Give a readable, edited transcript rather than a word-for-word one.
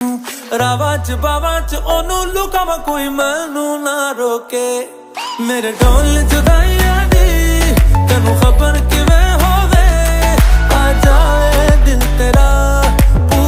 रावां च बावां च ओनू लुकावां कोई मैनू ना रोके मेरे ढोल जुदाई